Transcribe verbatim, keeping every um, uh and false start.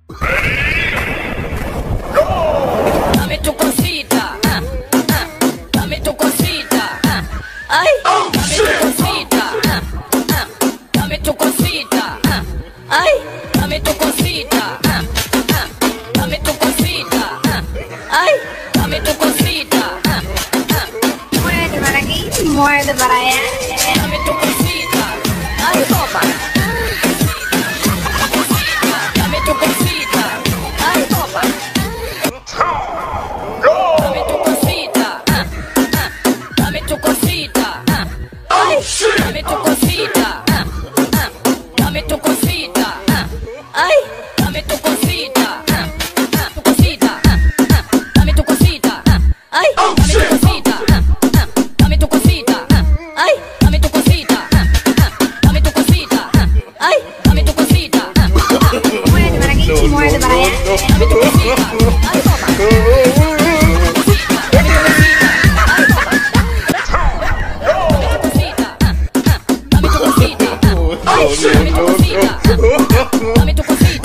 Dame tu cosita, ah, ah, dame tu cosita, ah, ay, dame tu cosita, ah, ah, dame tu cosita, ah, ay, dame tu cosita, ah, ah, dame tu cosita, ah, ay, dame tu cosita, ah, ah, muévete para aquí, muévete para allá. dame tu cosita, ay, toma. Dame tu cosita, ay, toma. Dame tu cosita, ah, ah, dame tu cosita, ah, ay, dame tu cosita, ah, ah, dame tu cosita, ah, ay, dame tu cosita, ah, ah, tu cosita, ah, ah, dame tu cosita, ah, ay, dame tu cosita, ah, ah, dame tu cosita, ah, ay, dame tu cosita, ah, ah, dame tu cosita, ah, ay, dame tu cosita, ah, ah, Muévete para aquí, muévete para allá. dame tu cosita, ay, toma. Dame tu cosita,